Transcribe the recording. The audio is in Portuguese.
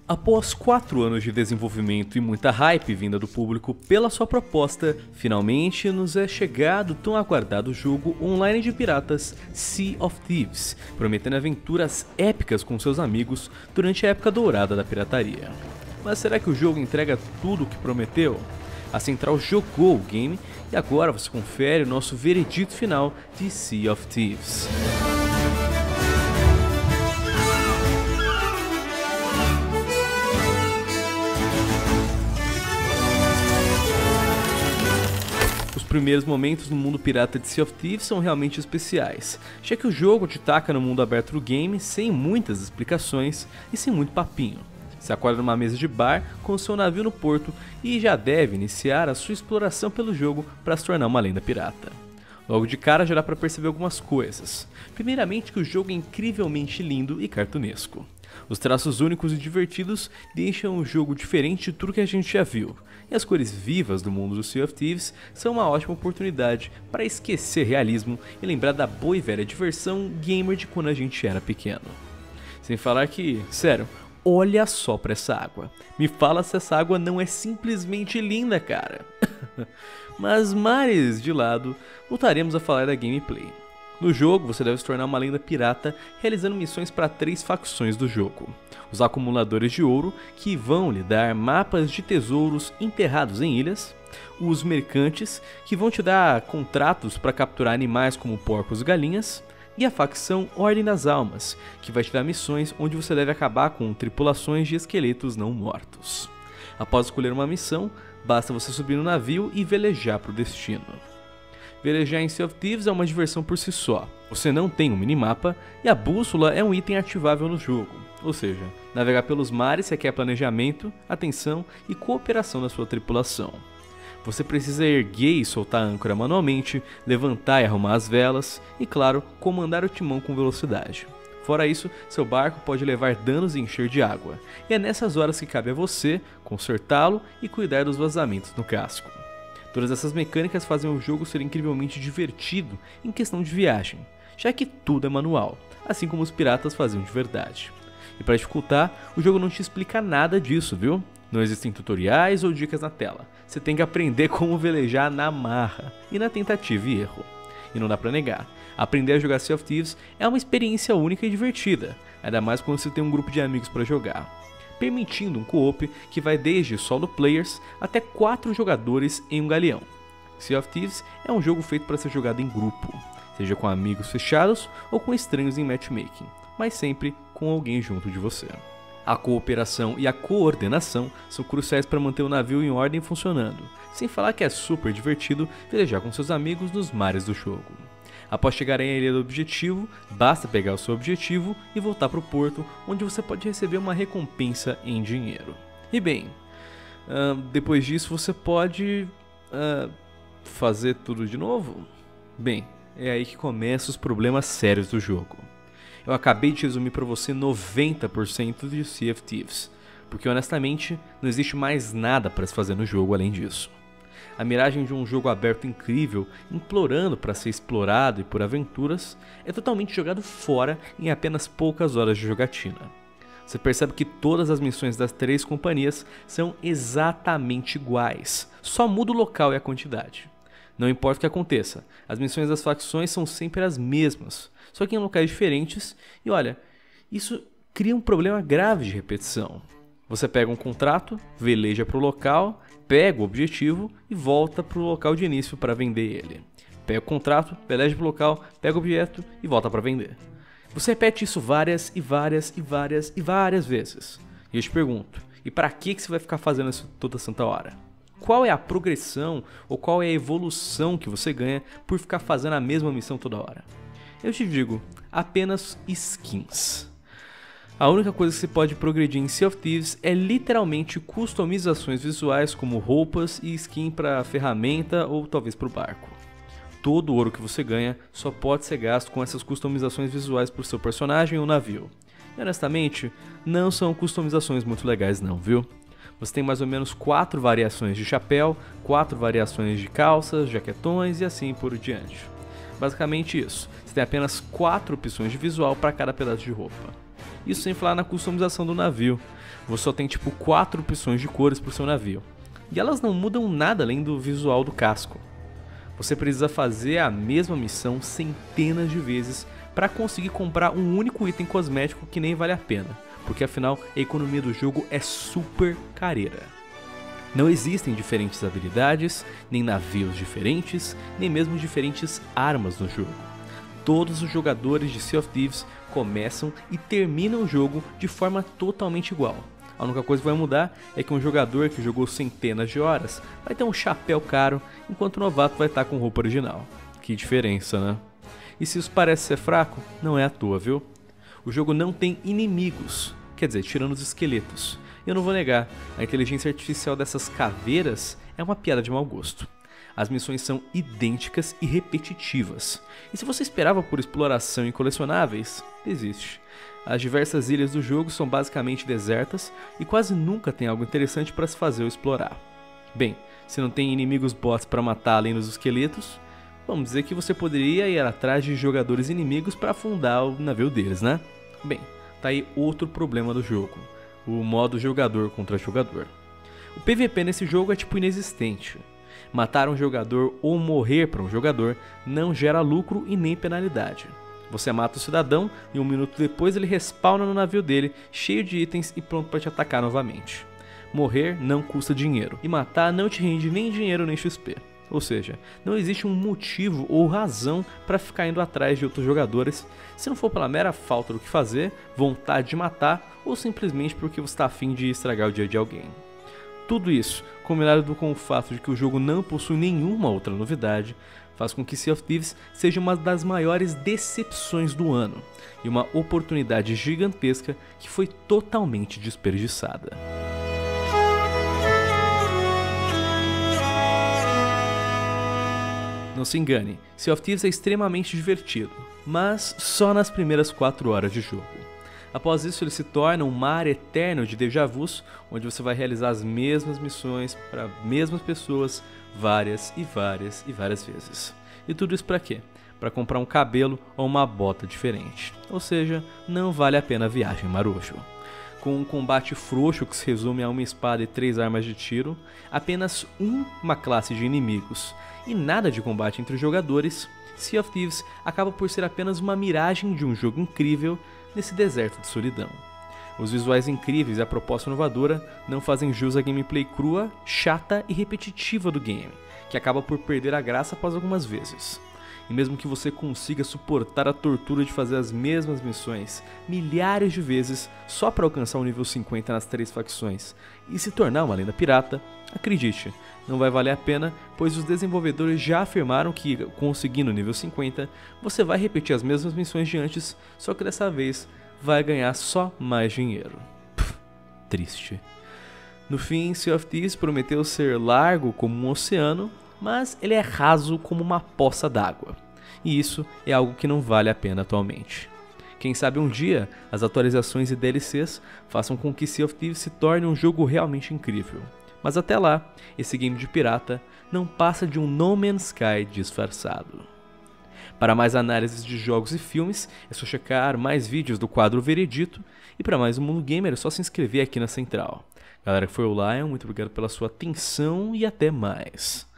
Após 4 anos de desenvolvimento e muita hype vinda do público pela sua proposta, finalmente nos é chegado o tão aguardado jogo online de piratas Sea of Thieves, prometendo aventuras épicas com seus amigos durante a época dourada da pirataria. Mas será que o jogo entrega tudo o que prometeu? A Central jogou o game e agora você confere o nosso veredito final de Sea of Thieves. Os primeiros momentos no mundo pirata de Sea of Thieves são realmente especiais, já que o jogo te taca no mundo aberto do game sem muitas explicações e sem muito papinho. Você acorda numa mesa de bar com o seu navio no porto e já deve iniciar a sua exploração pelo jogo para se tornar uma lenda pirata. Logo de cara já dá para perceber algumas coisas. Primeiramente que o jogo é incrivelmente lindo e cartunesco. Os traços únicos e divertidos deixam o jogo diferente de tudo que a gente já viu, e as cores vivas do mundo do Sea of Thieves são uma ótima oportunidade para esquecer realismo e lembrar da boa e velha diversão gamer de quando a gente era pequeno. Sem falar que, sério, olha só pra essa água. Me fala se essa água não é simplesmente linda, cara. Mas mares de lado, voltaremos a falar da gameplay. No jogo, você deve se tornar uma lenda pirata realizando missões para 3 facções do jogo. Os acumuladores de ouro, que vão lhe dar mapas de tesouros enterrados em ilhas. Os mercantes, que vão te dar contratos para capturar animais como porcos e galinhas. E a facção Ordem das Almas, que vai te dar missões onde você deve acabar com tripulações de esqueletos não mortos. Após escolher uma missão, basta você subir no navio e velejar para o destino. Velejar em Sea of Thieves é uma diversão por si só. Você não tem um minimapa e a bússola é um item ativável no jogo. Ou seja, navegar pelos mares requer planejamento, atenção e cooperação da sua tripulação. Você precisa erguer e soltar a âncora manualmente, levantar e arrumar as velas e, claro, comandar o timão com velocidade. Fora isso, seu barco pode levar danos e encher de água, e é nessas horas que cabe a você consertá-lo e cuidar dos vazamentos no casco. Todas essas mecânicas fazem o jogo ser incrivelmente divertido em questão de viagem, já que tudo é manual, assim como os piratas faziam de verdade. E para dificultar, o jogo não te explica nada disso, viu? Não existem tutoriais ou dicas na tela, você tem que aprender como velejar na marra e na tentativa e erro. E não dá pra negar, aprender a jogar Sea of Thieves é uma experiência única e divertida, ainda mais quando você tem um grupo de amigos para jogar, permitindo um co-op que vai desde solo players até 4 jogadores em um galeão. Sea of Thieves é um jogo feito para ser jogado em grupo, seja com amigos fechados ou com estranhos em matchmaking, mas sempre com alguém junto de você. A cooperação e a coordenação são cruciais para manter o navio em ordem funcionando, sem falar que é super divertido velejar com seus amigos nos mares do jogo. Após chegarem à ilha do objetivo, basta pegar o seu objetivo e voltar para o porto, onde você pode receber uma recompensa em dinheiro. E bem, depois disso você pode fazer tudo de novo? Bem, é aí que começam os problemas sérios do jogo. Eu acabei de resumir para você 90% de Sea of Thieves, porque honestamente não existe mais nada para se fazer no jogo além disso. A miragem de um jogo aberto incrível, implorando para ser explorado e por aventuras, é totalmente jogado fora em apenas poucas horas de jogatina. Você percebe que todas as missões das 3 companhias são exatamente iguais, só muda o local e a quantidade. Não importa o que aconteça, as missões das facções são sempre as mesmas, só que em locais diferentes, e olha, isso cria um problema grave de repetição. Você pega um contrato, veleja para o local, pega o objetivo e volta para o local de início para vender ele. Pega o contrato, veleja para o local, pega o objeto e volta para vender. Você repete isso várias vezes. E eu te pergunto, e para que você vai ficar fazendo isso toda santa hora? Qual é a progressão ou qual é a evolução que você ganha por ficar fazendo a mesma missão toda hora? Eu te digo, apenas skins. A única coisa que você pode progredir em Sea of Thieves é literalmente customizações visuais como roupas e skin para ferramenta ou talvez para o barco. Todo o ouro que você ganha só pode ser gasto com essas customizações visuais para o seu personagem ou navio. E honestamente, não são customizações muito legais não, viu? Você tem mais ou menos 4 variações de chapéu, 4 variações de calças, jaquetões e assim por diante. Basicamente isso, você tem apenas 4 opções de visual para cada pedaço de roupa. Isso sem falar na customização do navio. você só tem tipo 4 opções de cores pro seu navio. E elas não mudam nada além do visual do casco. Você precisa fazer a mesma missão centenas de vezes para conseguir comprar um único item cosmético que nem vale a pena, porque afinal a economia do jogo é super careira. Não existem diferentes habilidades, nem navios diferentes, nem mesmo diferentes armas no jogo. Todos os jogadores de Sea of Thieves começam e terminam o jogo de forma totalmente igual. A única coisa que vai mudar é que um jogador que jogou centenas de horas vai ter um chapéu caro, enquanto o novato vai estar com roupa original. Que diferença, né? E se isso parece ser fraco, não é à toa, viu? O jogo não tem inimigos, quer dizer, tirando os esqueletos. E eu não vou negar, a inteligência artificial dessas caveiras é uma piada de mau gosto. As missões são idênticas e repetitivas. E se você esperava por exploração e colecionáveis, desiste. As diversas ilhas do jogo são basicamente desertas e quase nunca tem algo interessante para se fazer ou explorar. Bem, se não tem inimigos bots para matar além dos esqueletos, vamos dizer que você poderia ir atrás de jogadores inimigos para afundar o navio deles, né? Bem, tá aí outro problema do jogo, o modo jogador contra jogador. O PVP nesse jogo é tipo inexistente. Matar um jogador ou morrer para um jogador não gera lucro e nem penalidade. Você mata o cidadão e um minuto depois ele respawna no navio dele, cheio de itens e pronto para te atacar novamente. Morrer não custa dinheiro e matar não te rende nem dinheiro nem XP. Ou seja, não existe um motivo ou razão para ficar indo atrás de outros jogadores, se não for pela mera falta do que fazer, vontade de matar ou simplesmente porque você está afim de estragar o dia de alguém. Tudo isso, combinado com o fato de que o jogo não possui nenhuma outra novidade, faz com que Sea of Thieves seja uma das maiores decepções do ano e uma oportunidade gigantesca que foi totalmente desperdiçada. Não se engane, Sea of Thieves é extremamente divertido, mas só nas primeiras 4 horas de jogo. Após isso ele se torna um mar eterno de déjà vus, onde você vai realizar as mesmas missões para mesmas pessoas várias e várias vezes. E tudo isso para quê? Para comprar um cabelo ou uma bota diferente. Ou seja, não vale a pena a viagem, maroto. Com um combate frouxo que se resume a uma espada e 3 armas de tiro, apenas uma classe de inimigos e nada de combate entre os jogadores, Sea of Thieves acaba por ser apenas uma miragem de um jogo incrível nesse deserto de solidão. Os visuais incríveis e a proposta inovadora não fazem jus à gameplay crua, chata e repetitiva do game, que acaba por perder a graça após algumas vezes. E mesmo que você consiga suportar a tortura de fazer as mesmas missões milhares de vezes só para alcançar o nível 50 nas 3 facções e se tornar uma lenda pirata, acredite, não vai valer a pena, pois os desenvolvedores já afirmaram que, conseguindo o nível 50, você vai repetir as mesmas missões de antes, só que dessa vez vai ganhar só mais dinheiro. Triste. No fim, Sea of Thieves prometeu ser largo como um oceano, mas ele é raso como uma poça d'água. E isso é algo que não vale a pena atualmente. Quem sabe um dia as atualizações e DLCs façam com que Sea of Thieves se torne um jogo realmente incrível. Mas até lá, esse game de pirata não passa de um No Man's Sky disfarçado. Para mais análises de jogos e filmes, é só checar mais vídeos do quadro Veredito, e para mais um Mundo Gamer é só se inscrever aqui na Central. Galera que foi o Lion, muito obrigado pela sua atenção e até mais.